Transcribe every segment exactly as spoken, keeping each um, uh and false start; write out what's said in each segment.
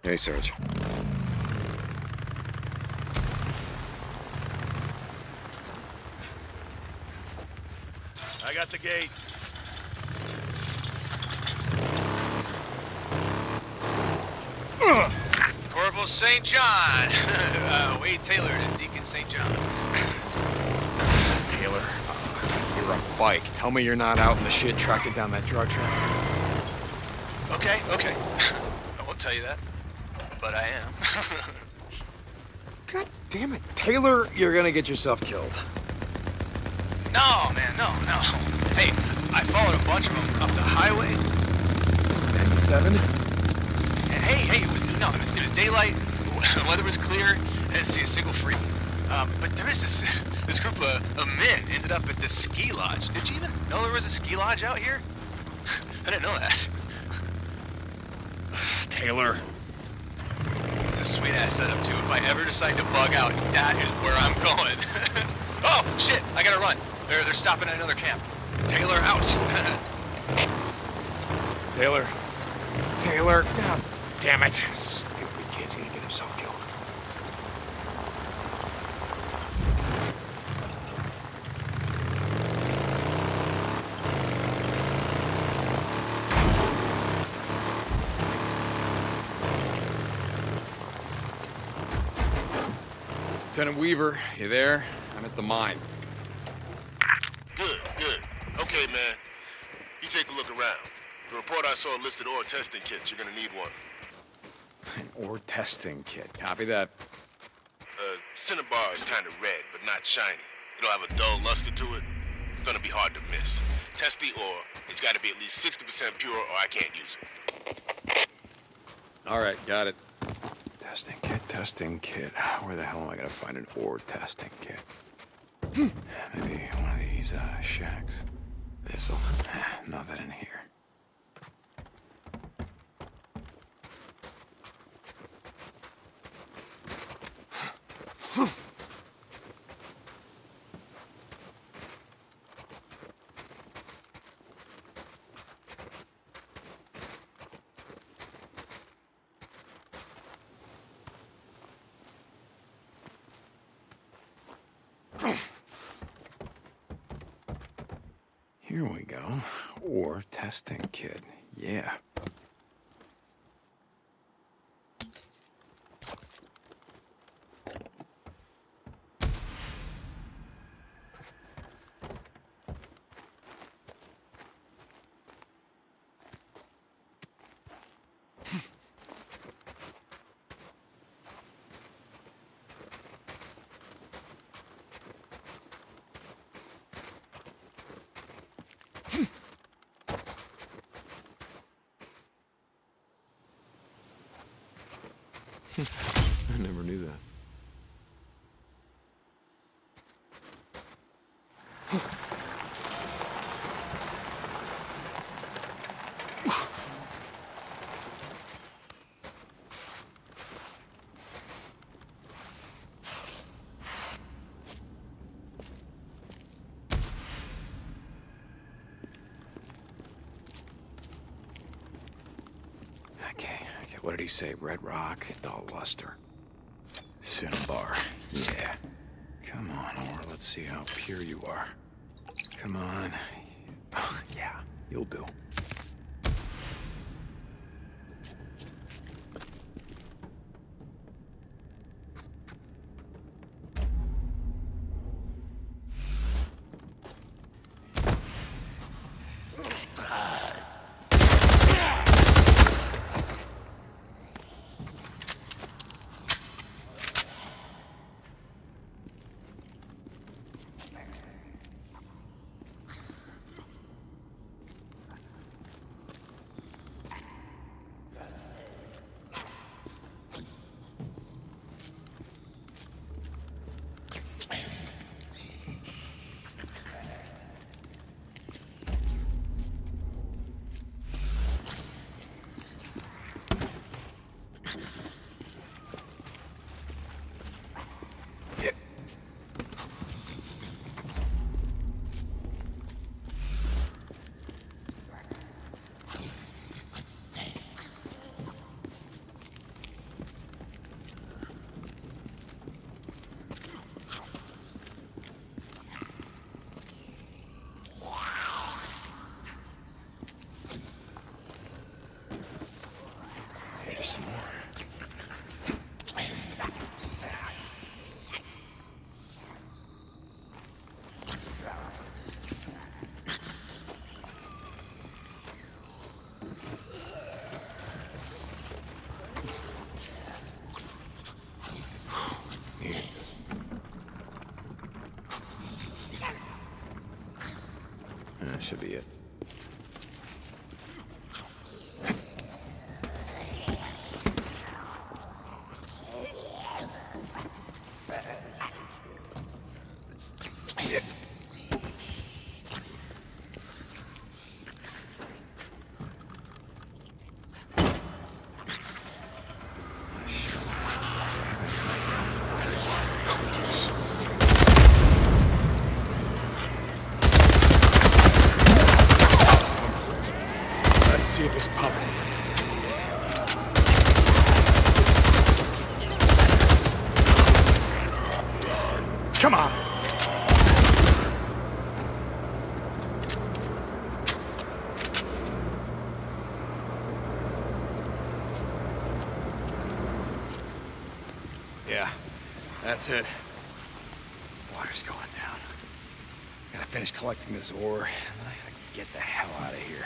Hey, Serge. I got the gate. Corporal Saint John. uh, Wade Taylor to Deacon Saint John. Taylor, uh, you're a bike. Tell me you're not out in the shit tracking down that drug traffic. Okay, okay. I won't tell you that, but I am. God damn it. Taylor, you're gonna get yourself killed. No, man, no, no. Hey, I followed a bunch of them up the highway. ninety-seven? Hey, hey, it was, no, it was, it was daylight, the weather was clear, I didn't see a single freak. Um, but there is this, this group of, of men ended up at this ski lodge. Did you even know there was a ski lodge out here? I didn't know that. Taylor. It's a sweet-ass setup, too. If I ever decide to bug out, that is where I'm going. Oh, shit, I gotta run. They're, they're stopping at another camp. Taylor out. Taylor. Taylor. God damn it. Stupid kid's gonna get himself killed. Lieutenant Weaver, you there? I'm at the mine. Good, good. Okay, man. You take a look around. The report I saw listed ore testing kits. You're gonna need one. An ore testing kit. Copy that. Uh, Cinnabar is kind of red, but not shiny. It'll have a dull luster to it. Gonna be hard to miss. Test the ore. It's gotta be at least sixty percent pure or I can't use it. All right, got it. Testing kit, testing kit. Where the hell am I gonna find an ore testing kit? Hmm. Maybe one of these uh, shacks. This'll. Nothing in here. Here we go. Ore testing kit. Yeah. I never knew that. Okay, okay, what did he say? Red rock, dull luster. Cinnabar. Yeah. Come on, or let's see how pure you are. Come on. Yeah, you'll do. should be it. Let's see if it's popping. Come on! Yeah, that's it. Water's going down. Gotta finish collecting this ore, and then I gotta get the hell out of here.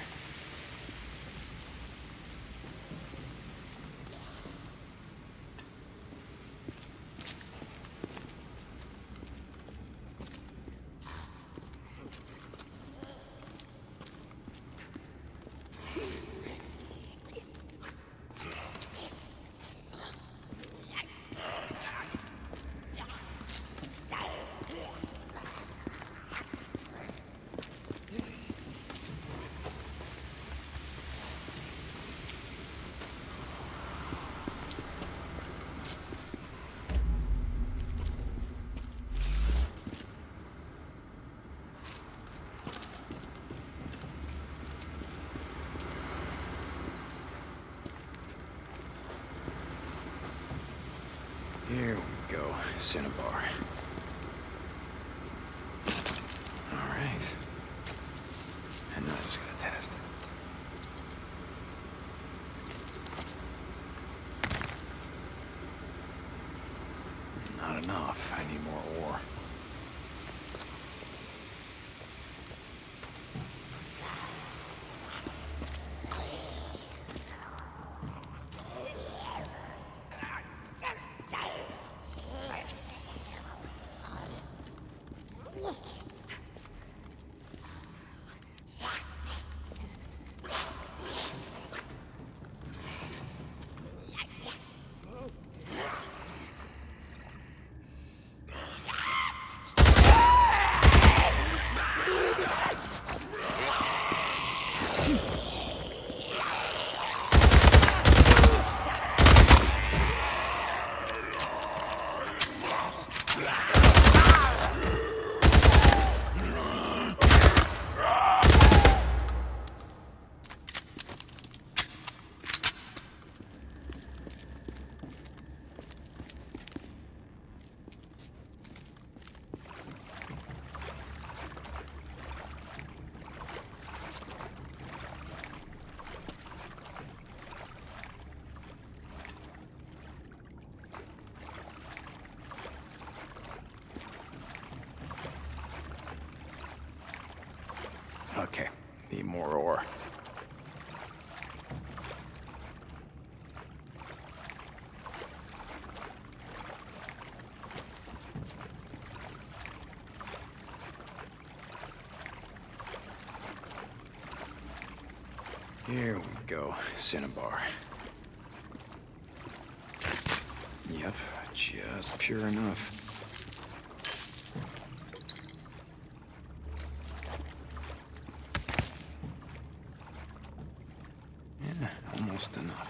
Here we go, Cinnabar. All right. And now I just gotta test it. Not enough. I need more ore. Okay, need more ore. Here we go, Cinnabar. Yep, just pure enough. Yeah, almost enough.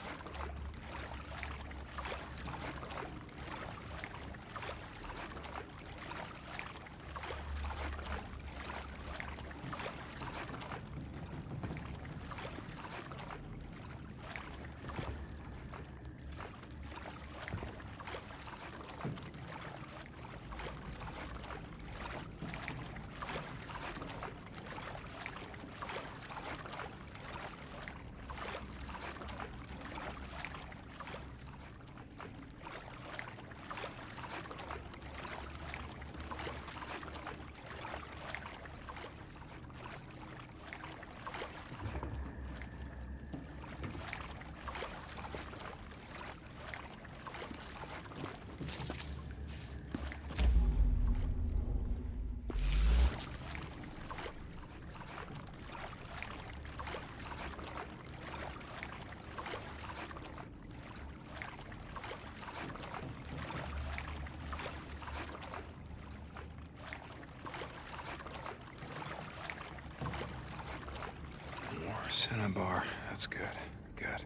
Cinnabar. That's good. Good.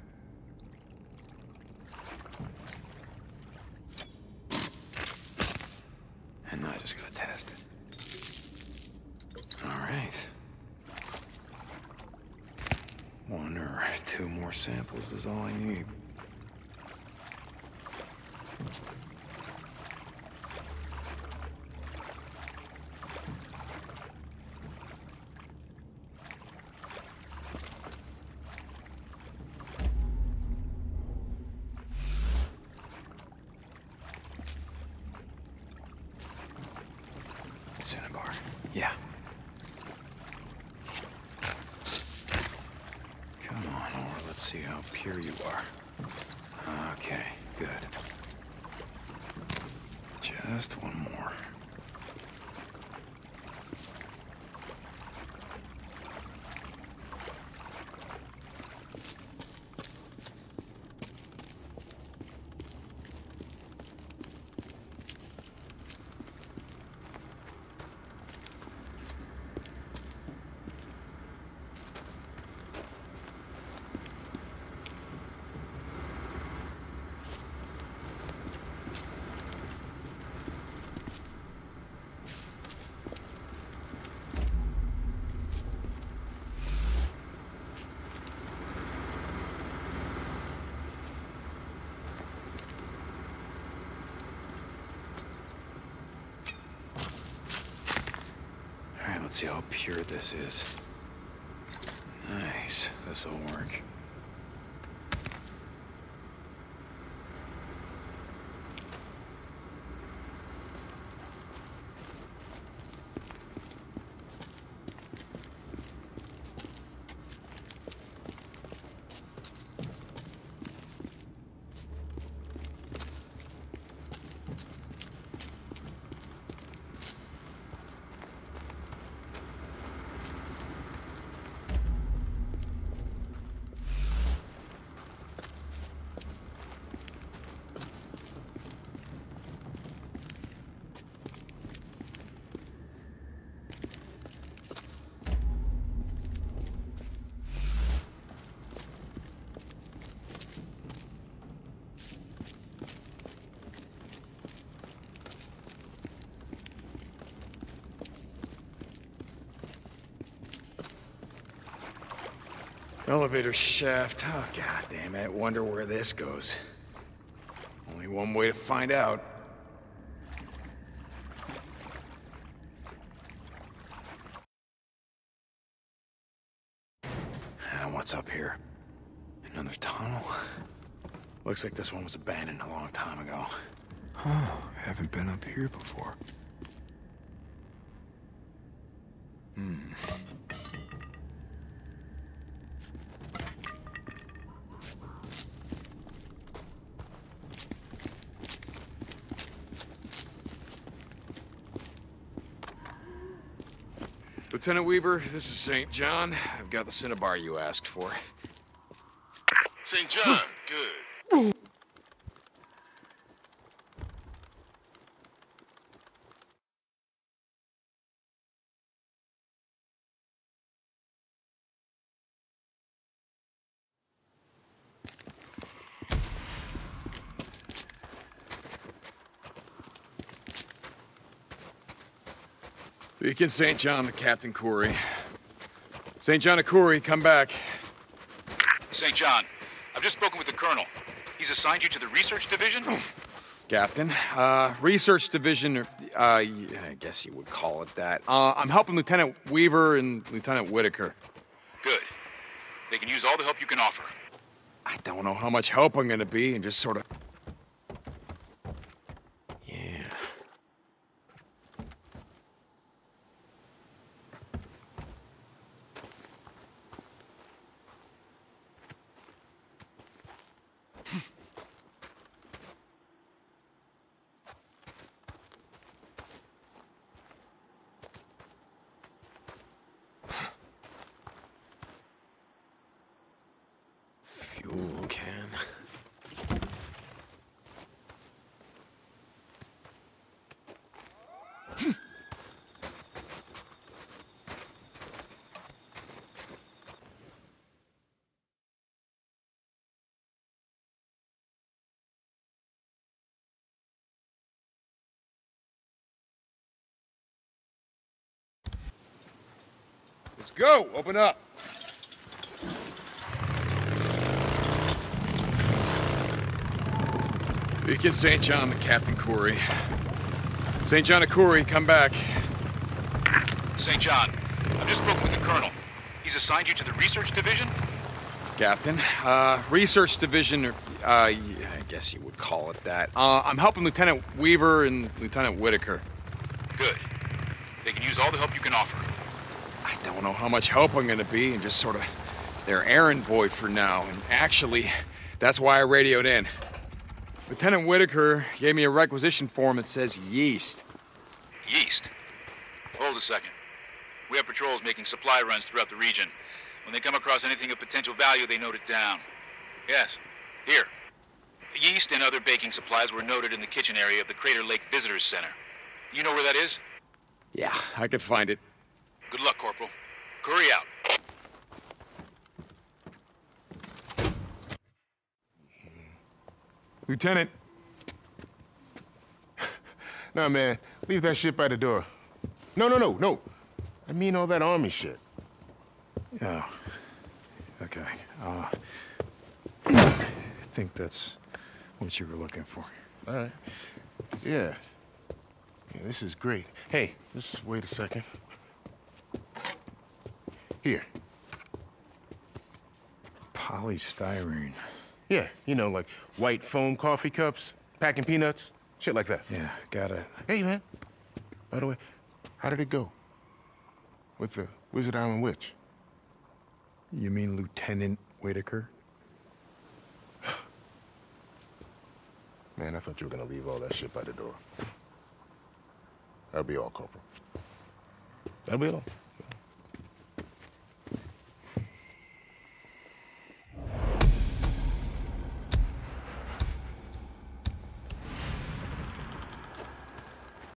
And now I just gotta test it. All right. One or two more samples is all I need. Cinnabar. Yeah. Come on, or let's see how pure you are. Okay, good. Just one more. Let's see how pure this is. Nice. This'll work. Elevator shaft. Oh, god damn it. Wonder where this goes. Only one way to find out. And what's up here? Another tunnel? Looks like this one was abandoned a long time ago. Huh. Haven't been up here before. Hmm. Lieutenant Weaver, this is Saint John. I've got the Cinnabar you asked for. Saint John, good. Deacon Saint John to Captain Corey. Saint John to Corey, come back. Saint John, I've just spoken with the Colonel. He's assigned you to the Research Division? Captain, uh, Research Division, or, uh, I guess you would call it that. Uh, I'm helping Lieutenant Weaver and Lieutenant Whitaker. Good. They can use all the help you can offer. I don't know how much help I'm gonna be, and just sort of... Yeah. Fuel can. Let's go! Open up! Beacon Saint John to Captain Corey. Saint John to Corey, come back. Saint John, I've just spoken with the Colonel. He's assigned you to the research division? Captain, uh, research division, or, uh, yeah, I guess you would call it that. Uh, I'm helping Lieutenant Weaver and Lieutenant Whitaker. Good. They can use all the help you can offer. I don't know how much help I'm gonna be, and just sort of their errand boy for now. And actually, that's why I radioed in. Lieutenant Whitaker gave me a requisition form that says yeast. Yeast? Hold a second. We have patrols making supply runs throughout the region. When they come across anything of potential value, they note it down. Yes. Here. Yeast and other baking supplies were noted in the kitchen area of the Crater Lake Visitors Center. You know where that is? Yeah, I could find it. Good luck, Corporal. Curry out. Lieutenant. Nah, man. Leave that shit by the door. No, no, no, no. I mean all that army shit. Oh. Okay. Uh, I think that's what you were looking for. All right. Yeah. Yeah, this is great. Hey, just wait a second. Here. Polystyrene. Yeah, you know, like white foam coffee cups, packing peanuts, shit like that. Yeah, got it. Hey, man. By the way, how did it go? With the Wizard Island Witch? You mean Lieutenant Whitaker? Man, I thought you were gonna leave all that shit by the door. That'll be all, Corporal. That'll be all.